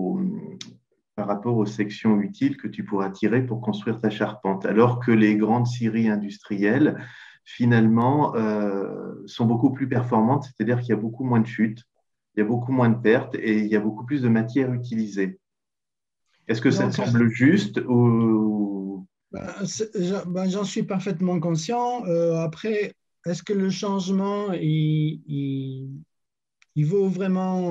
S2: aux sections utiles que tu pourras tirer pour construire ta charpente. Alors que les grandes scieries industrielles, finalement, sont beaucoup plus performantes, c'est-à-dire qu'il y a beaucoup moins de chutes, il y a beaucoup moins de pertes et il y a beaucoup plus de matière utilisée. Est-ce que ça te semble juste ou...
S3: J'en suis parfaitement conscient. Après, est-ce que le changement, il vaut vraiment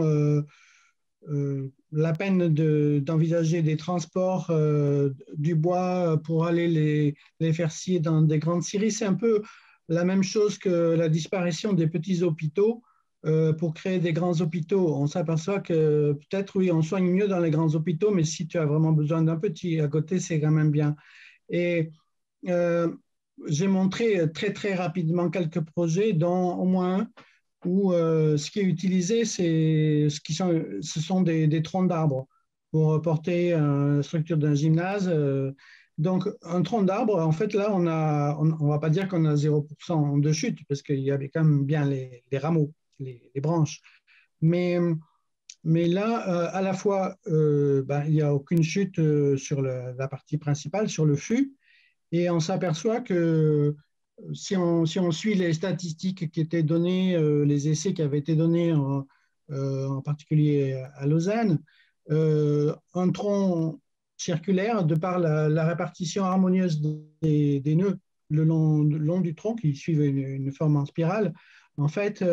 S3: la peine d'envisager des transports du bois pour aller les faire scier dans des grandes scieries? C'est un peu la même chose que la disparition des petits hôpitaux pour créer des grands hôpitaux. On s'aperçoit que peut-être, oui, on soigne mieux dans les grands hôpitaux, mais si tu as vraiment besoin d'un petit à côté, c'est quand même bien. Et j'ai montré très, très rapidement quelques projets, dont au moins un où ce qui est utilisé, ce sont des troncs d'arbres pour porter la structure d'un gymnase. Donc, un tronc d'arbre, en fait, là, on ne va pas dire qu'on a 0% de chute, parce qu'il y avait quand même bien les rameaux, les branches. Mais là, à la fois, il n'y a aucune chute sur la partie principale, sur le fût, et on s'aperçoit que si on suit les statistiques qui étaient données, les essais qui avaient été donnés en particulier à Lausanne, un tronc circulaire, de par la répartition harmonieuse des nœuds le long du tronc, qui suivent une forme en spirale, en fait,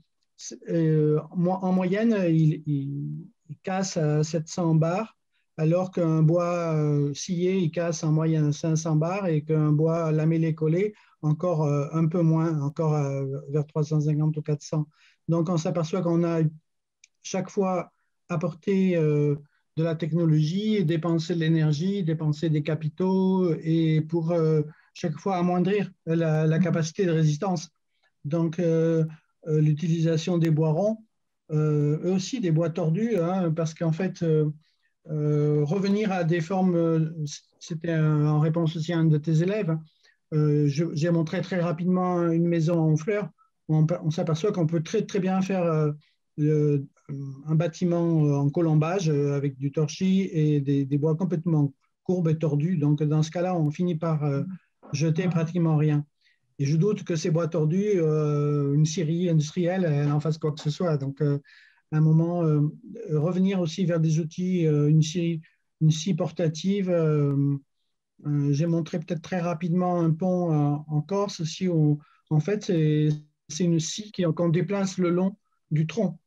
S3: en moyenne, il casse à 700 bars, alors qu'un bois scié, il casse en moyenne 500 bars, et qu'un bois lamellé collé, encore un peu moins, encore vers 350 ou 400. Donc, on s'aperçoit qu'on a chaque fois apporté de la technologie, dépensé de l'énergie, dépensé des capitaux, et pour chaque fois amoindrir la capacité de résistance. Donc, l'utilisation des bois ronds, eux aussi des bois tordus, hein, parce qu'en fait, revenir à des formes, c'était en réponse aussi à un de tes élèves, j'ai montré très rapidement une maison en fleurs. On s'aperçoit qu'on peut très, très bien faire un bâtiment en colombage avec du torchis et des bois complètement courbes et tordus. Donc, dans ce cas-là, on finit par jeter pratiquement rien. Et je doute que ces bois tordus, une scierie industrielle, elle en fasse quoi que ce soit. Donc, à un moment, revenir aussi vers des outils, une scie portative. J'ai montré peut-être très rapidement un pont en Corse aussi, où en fait, c'est une scie qu'on déplace le long du tronc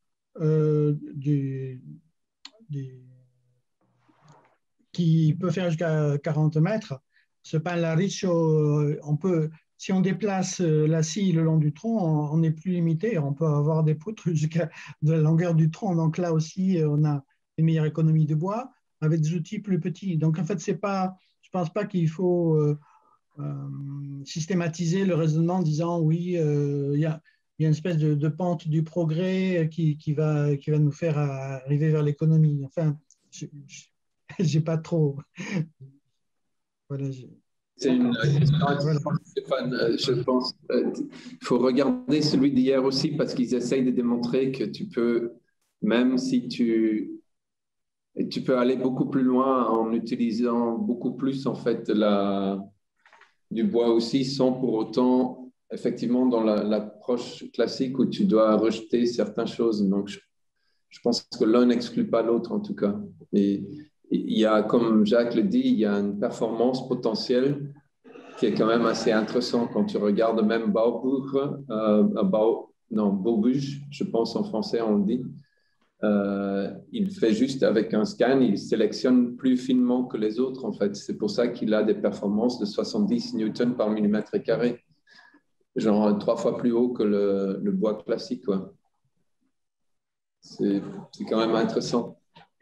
S3: qui peut faire jusqu'à 40 mètres. Ce Panlariccio, si on déplace la scie le long du tronc, on n'est plus limité. On peut avoir des poutres jusqu'à de la longueur du tronc. Donc là aussi, on a une meilleure économie de bois avec des outils plus petits. Donc en fait, je ne pense pas qu'il faut systématiser le raisonnement en disant oui, il y a une espèce de pente du progrès qui va nous faire arriver vers l'économie. Enfin, j'ai pas trop. Voilà,
S1: c'est une question intéressante, Stéphane. Je pense qu'il faut regarder celui d'hier aussi parce qu'ils essayent de démontrer que tu peux, même si tu peux aller beaucoup plus loin en utilisant beaucoup plus en fait du bois aussi, sans pour autant, effectivement, dans l'approche classique où tu dois rejeter certaines choses. Donc, je pense que l'un n'exclut pas l'autre en tout cas. Et il y a, comme Jacques le dit, il y a une performance potentielle qui est quand même assez intéressante quand tu regardes même Baubuch, Baubuch, je pense en français on le dit. il fait juste avec un scan, il sélectionne plus finement que les autres, en fait. C'est pour ça qu'il a des performances de 70 newtons par millimètre carré, genre 3 fois plus haut que le bois classique, quoi. C'est quand même intéressant.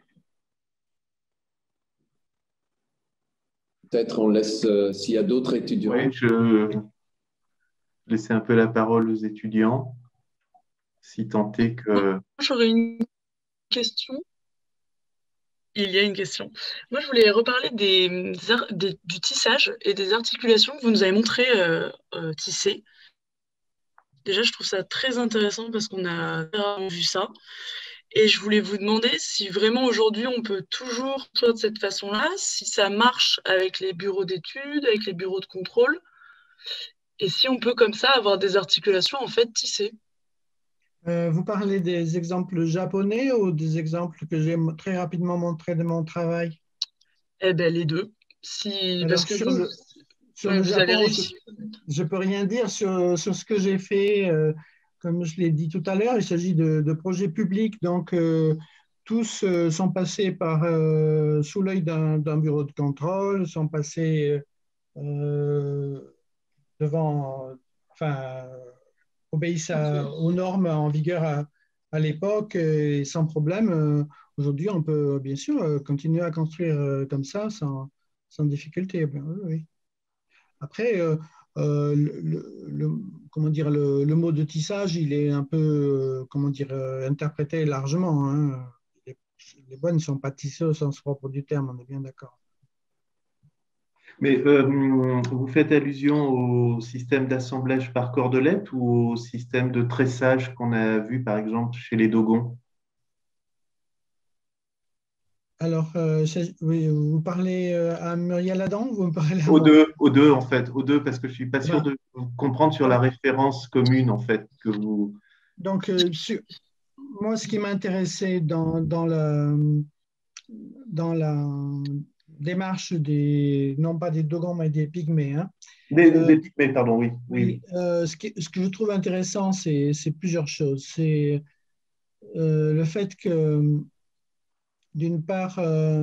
S1: Peut-être on laisse, s'il y a d'autres étudiants.
S2: Oui, je laisser un peu la parole aux étudiants, si tant est que…
S6: J'aurais une question. Il y a une question. Moi, je voulais reparler du tissage et des articulations que vous nous avez montré tisser. Déjà, je trouve ça très intéressant parce qu'on a rarement vu ça. Et je voulais vous demander si vraiment aujourd'hui on peut toujours faire de cette façon-là, si ça marche avec les bureaux d'études, avec les bureaux de contrôle, et si on peut comme ça avoir des articulations en fait tissées.
S3: Vous parlez des exemples japonais ou des exemples que j'ai très rapidement montrés de mon travail?
S6: Eh bien, les deux. Si,
S3: Alors,
S6: parce que
S3: sur le
S6: vous avez
S3: Japon,
S6: réussi.
S3: je ne peux rien dire sur ce que j'ai fait. Comme je l'ai dit tout à l'heure, il s'agit de projets publics. Donc, tous sont passés sous l'œil d'un bureau de contrôle, sont passés devant, enfin, obéissent aux normes en vigueur à l'époque et sans problème. Aujourd'hui, on peut bien sûr continuer à construire comme ça sans difficulté. Oui, oui. Après, comment dire, le mot de tissage, il est un peu comment dire, interprété largement, hein. Les bois ne sont pas tissés au sens propre du terme, on est bien d'accord.
S2: Mais vous faites allusion au système d'assemblage par cordelette ou au système de tressage qu'on a vu, par exemple, chez les Dogons?
S3: Alors, oui, vous parlez à Muriel Adam ou vous me parlez à
S2: Aux
S3: moi?
S2: deux, en fait, aux deux, parce que je ne suis pas sûr
S3: Ben,
S2: de comprendre sur la référence commune, en fait, que vous…
S3: donc, moi, ce qui m'intéressait dans la démarche non pas des Dogons, mais des Pygmées, hein.
S2: Des pygmées, pardon, oui.
S3: Oui, ce que je trouve intéressant, c'est plusieurs choses. C'est le fait que, d'une part,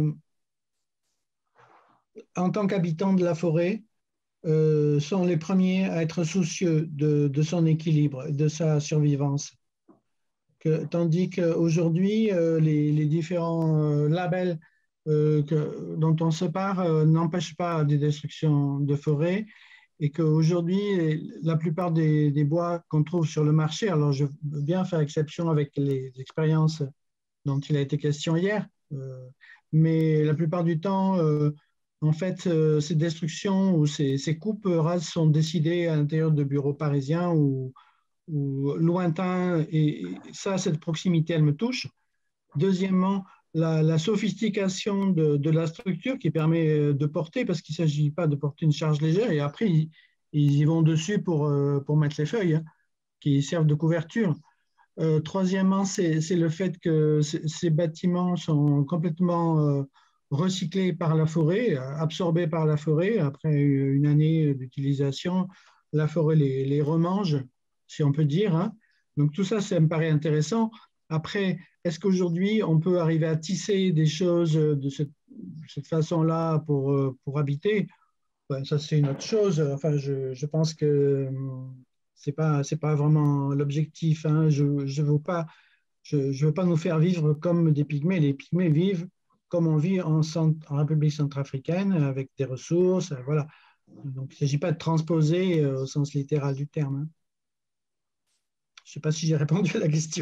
S3: en tant qu'habitants de la forêt, sont les premiers à être soucieux de son équilibre, de sa survivance. Tandis qu'aujourd'hui, les différents labels dont on se part n'empêchent pas des destructions de forêts et qu'aujourd'hui, la plupart des bois qu'on trouve sur le marché, alors je veux bien faire exception avec les expériences dont il a été question hier, mais la plupart du temps, en fait, ces destructions ou ces coupes rases sont décidées à l'intérieur de bureaux parisiens ou lointains, et ça, cette proximité, elle me touche. Deuxièmement, la sophistication de la structure qui permet de porter, parce qu'il ne s'agit pas de porter une charge légère, et après, ils y vont dessus pour mettre les feuilles, hein, qui servent de couverture. Troisièmement, c'est le fait que ces bâtiments sont complètement recyclés par la forêt, absorbés par la forêt. Après une année d'utilisation, la forêt les remange, si on peut dire, hein. Donc tout ça, ça me paraît intéressant. Après, est-ce qu'aujourd'hui, on peut arriver à tisser des choses de cette façon-là pour habiter? Ben, ça, c'est une autre chose. Enfin, je pense que c'est pas vraiment l'objectif, hein. Je veux pas nous faire vivre comme des pygmées. Les pygmées vivent comme on vit en République centrafricaine, avec des ressources, voilà. Donc, il ne s'agit pas de transposer au sens littéral du terme, hein. Je ne sais pas si j'ai répondu à la question.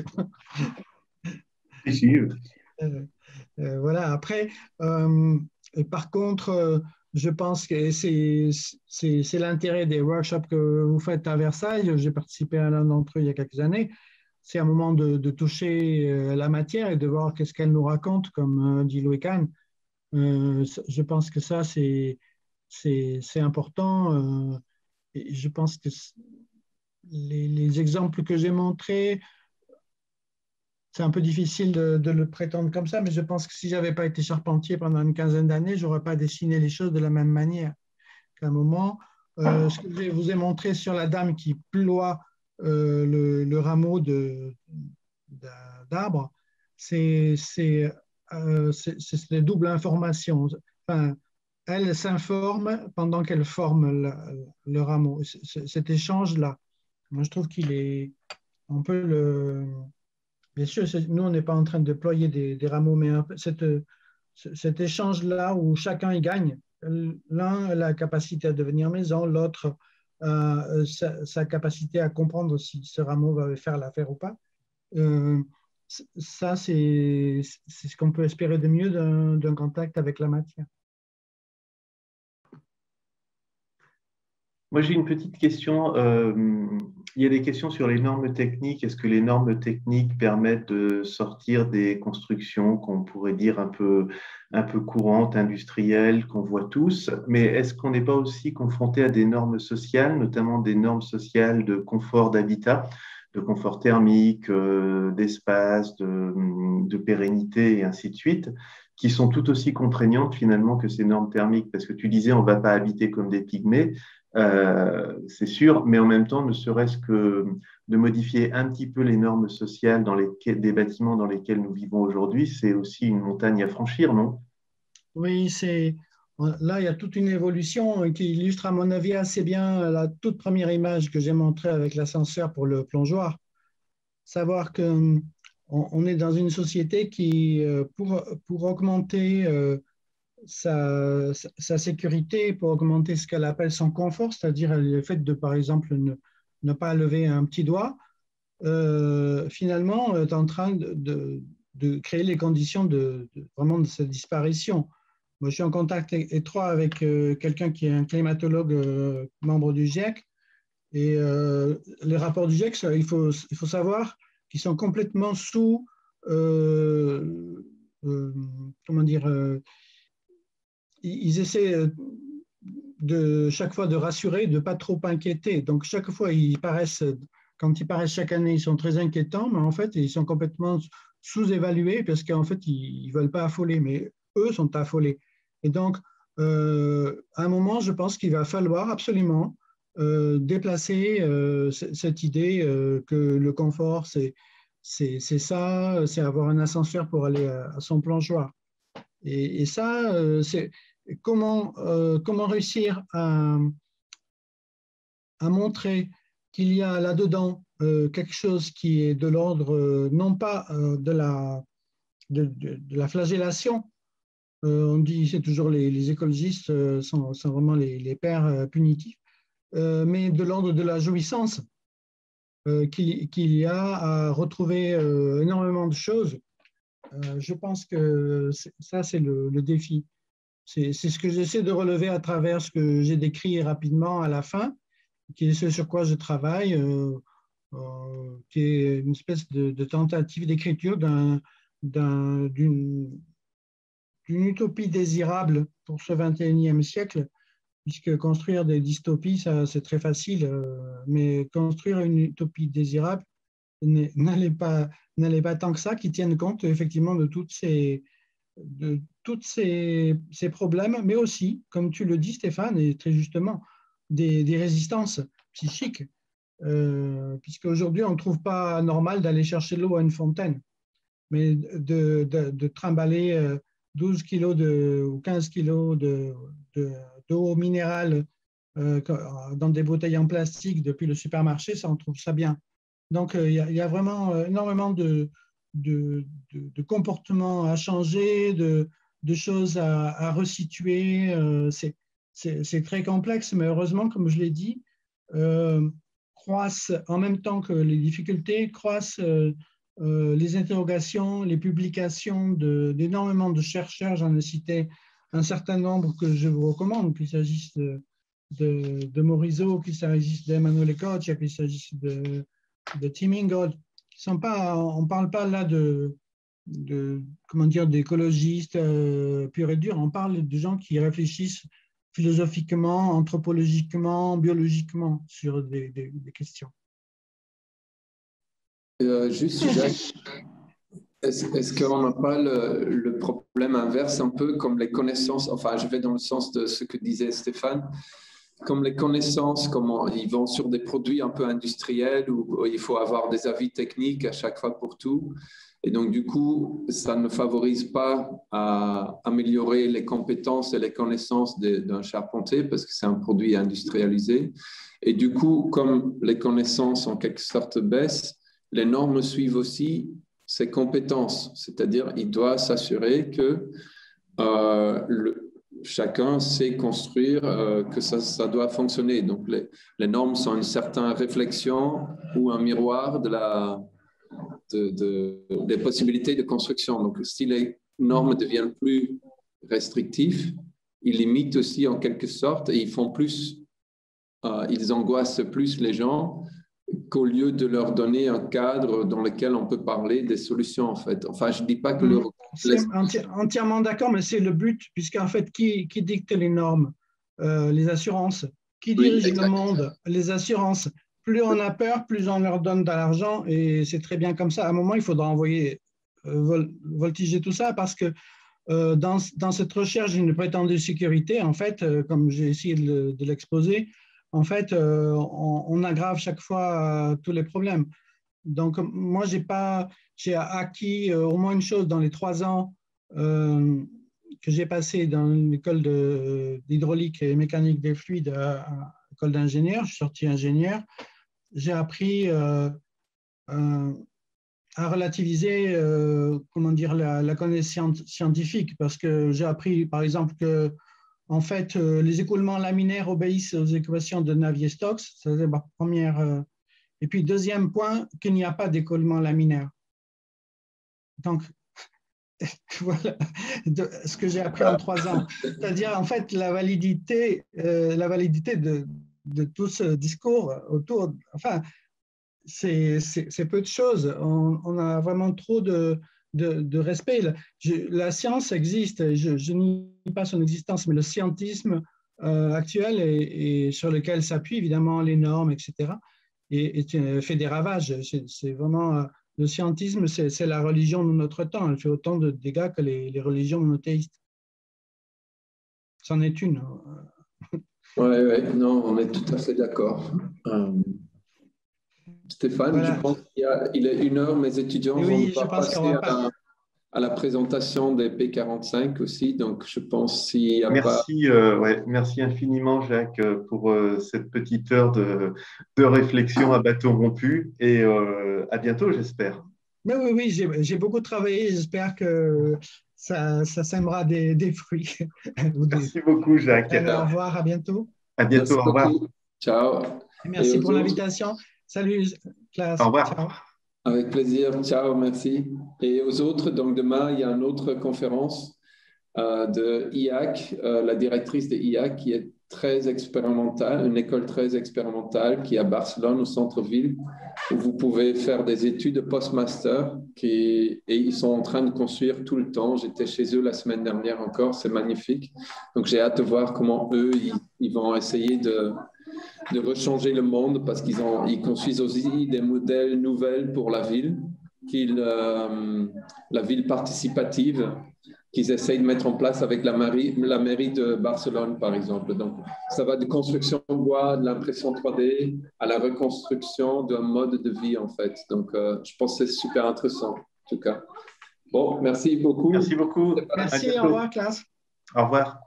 S2: Si.
S3: Voilà. Après, par contre, je pense que c'est l'intérêt des workshops que vous faites à Versailles. J'ai participé à l'un d'entre eux il y a quelques années. C'est un moment de toucher la matière et de voir qu'est-ce qu'elle nous raconte, comme dit Louis Kahn. Je pense que ça, c'est important. Et je pense que les exemples que j'ai montrés, c'est un peu difficile de le prétendre comme ça, mais je pense que si je n'avais pas été charpentier pendant une quinzaine d'années, je n'aurais pas dessiné les choses de la même manière. À un moment, ce que je vous ai montré sur la dame qui ploie le rameau d'arbre, de double information. Enfin, elle s'informe pendant qu'elle forme le rameau. Cet échange-là, moi, je trouve qu'il est. On peut le. Bien sûr, nous, on n'est pas en train de déployer des rameaux, mais cet échange-là où chacun y gagne, l'un a la capacité à devenir maison, l'autre sa capacité à comprendre si ce rameau va faire l'affaire ou pas. Ça, c'est ce qu'on peut espérer de mieux d'un contact avec la matière.
S2: Moi, j'ai une petite question. Il y a des questions sur les normes techniques. Est-ce que les normes techniques permettent de sortir des constructions qu'on pourrait dire un peu courantes, industrielles, qu'on voit tous? Mais est-ce qu'on n'est pas aussi confronté à des normes sociales, notamment des normes sociales de confort d'habitat, de confort thermique, d'espace, de pérennité et ainsi de suite, qui sont tout aussi contraignantes finalement que ces normes thermiques? Parce que tu disais, on ne va pas habiter comme des pygmées. C'est sûr, mais en même temps, ne serait-ce que de modifier un petit peu les normes sociales des bâtiments dans lesquels nous vivons aujourd'hui, c'est aussi une montagne à franchir, non?
S3: Oui, là, il y a toute une évolution qui illustre, à mon avis, assez bien la toute première image que j'ai montrée avec l'ascenseur pour le plongeoir. Savoir qu'on est dans une société qui, pour augmenter sa sécurité, pour augmenter ce qu'elle appelle son confort, c'est-à-dire le fait de, par exemple, ne pas lever un petit doigt, finalement, est en train de créer les conditions vraiment de sa disparition. Moi, je suis en contact étroit avec quelqu'un qui est un climatologue membre du GIEC, et les rapports du GIEC, il faut savoir qu'ils sont complètement sous, comment dire, ils essaient chaque fois de rassurer, de ne pas trop inquiéter. Donc, chaque fois, quand ils paraissent chaque année, ils sont très inquiétants, mais en fait, ils sont complètement sous-évalués parce qu'en fait, ils ne veulent pas affoler, mais eux sont affolés. Et donc, à un moment, je pense qu'il va falloir absolument déplacer cette idée que le confort, c'est ça, c'est avoir un ascenseur pour aller à son plongeoir. Et ça, c'est comment réussir à montrer qu'il y a là-dedans quelque chose qui est de l'ordre, non pas de la flagellation. On dit, c'est toujours les écologistes sont vraiment les pères punitifs, mais de l'ordre de la jouissance, qu'il y a à retrouver énormément de choses. Je pense que ça, c'est le défi. C'est ce que j'essaie de relever à travers ce que j'ai décrit rapidement à la fin, qui est ce sur quoi je travaille, qui est une espèce de tentative d'écriture d'une utopie désirable pour ce 21e siècle, puisque construire des dystopies, ça, c'est très facile, mais construire une utopie désirable n'allait pas tant que ça, qui tienne compte effectivement de tous ces problèmes, mais aussi, comme tu le dis Stéphane, et très justement, des résistances psychiques, puisque aujourd'hui on ne trouve pas normal d'aller chercher l'eau à une fontaine, mais de trimballer 12 kilos ou 15 kilos d'eau minérale dans des bouteilles en plastique depuis le supermarché, ça on trouve ça bien. Donc il y a vraiment énormément de comportements à changer, de choses à resituer. C'est très complexe, mais heureusement, comme je l'ai dit, croissent en même temps que les difficultés, croissent les interrogations, les publications d'énormément de chercheurs. J'en ai cité un certain nombre que je vous recommande, qu'il s'agisse de Morisot, qu'il s'agisse d'Emmanuel Ecotch, qu'il s'agisse de Tim Ingold. On ne parle pas là d'écologistes purs et durs, on parle de gens qui réfléchissent philosophiquement, anthropologiquement, biologiquement sur des questions.
S1: Juste, Jacques, est-ce qu'on n'a pas le problème inverse, un peu comme les connaissances, enfin je vais dans le sens de ce que disait Stéphane, comme les connaissances, comment ils vont sur des produits un peu industriels où il faut avoir des avis techniques à chaque fois pour tout. Et donc, du coup, ça ne favorise pas à améliorer les compétences et les connaissances d'un charpentier parce que c'est un produit industrialisé. Et du coup, comme les connaissances en quelque sorte baissent, les normes suivent aussi ses compétences. C'est-à-dire, il doit s'assurer que chacun sait construire, que ça doit fonctionner. Donc, les normes sont une certaine réflexion ou un miroir des possibilités de construction. Donc, si les normes deviennent plus restrictives, ils limitent aussi en quelque sorte et ils angoissent plus les gens qu'au lieu de leur donner un cadre dans lequel on peut parler des solutions, en fait. Enfin, je ne dis pas que
S3: entièrement d'accord, mais c'est le but, puisqu'en fait, qui dicte les normes? Les assurances. Qui dirige le monde? Les assurances. Plus on a peur, plus on leur donne de l'argent, et c'est très bien comme ça. À un moment, il faudra envoyer voltiger tout ça, parce que dans cette recherche d'une prétendue sécurité, en fait, comme j'ai essayé de l'exposer, en fait, on aggrave chaque fois tous les problèmes. Donc, moi, j'ai acquis au moins une chose dans les 3 ans que j'ai passé dans l'école d'hydraulique et mécanique des fluides à l'école d'ingénieur. Je suis sorti ingénieur. J'ai appris à relativiser comment dire, la connaissance scientifique, parce que j'ai appris, par exemple, que en fait, les écoulements laminaires obéissent aux équations de Navier-Stokes. C'est ma première. Et puis, deuxième point, qu'il n'y a pas d'écoulement laminaire. Donc, voilà ce que j'ai appris en 3 ans. C'est-à-dire, en fait, la validité de tout ce discours autour, enfin, c'est peu de choses. On a vraiment trop de respect. La science existe, je nie pas son existence, mais le scientisme actuel et sur lequel s'appuient évidemment les normes, etc., et fait des ravages. C'est vraiment le scientisme, c'est la religion de notre temps. Elle fait autant de dégâts que les religions monothéistes. C'en est une.
S1: Oui, non, on est tout à fait d'accord. Stéphane, voilà. Je pense qu'il est 1h, mes étudiants vont passer à la présentation des P45 aussi, donc je pense s'il n'y a
S2: merci infiniment Jacques pour cette petite heure de réflexion à bâton rompu et à bientôt j'espère.
S3: Mais oui, j'ai beaucoup travaillé, j'espère que ça sèmera des fruits.
S2: Merci beaucoup Jacques.
S3: Au revoir, à bientôt.
S2: À bientôt,
S1: merci
S2: au revoir.
S1: Beaucoup. Ciao.
S3: Merci pour l'invitation. Salut, classe.
S2: Au revoir.
S3: Ciao.
S1: Avec plaisir. Ciao, merci. Et aux autres, donc demain, il y a une autre conférence de IAC, la directrice de IAC qui est très expérimentale, une école très expérimentale qui est à Barcelone, au centre-ville, où vous pouvez faire des études de postmaster et ils sont en train de construire tout le temps. J'étais chez eux la semaine dernière encore, c'est magnifique. Donc, j'ai hâte de voir comment eux, ils vont essayer de rechanger le monde parce qu'ils construisent aussi des modèles nouvelles pour la ville, la ville participative qu'ils essayent de mettre en place avec la mairie de Barcelone, par exemple. Donc, ça va de construction en bois, de l'impression 3D, à la reconstruction d'un mode de vie, en fait. Donc, je pense que c'est super intéressant, en tout cas. Bon, merci beaucoup.
S2: Merci beaucoup.
S3: Merci, au revoir, classe.
S2: Au revoir.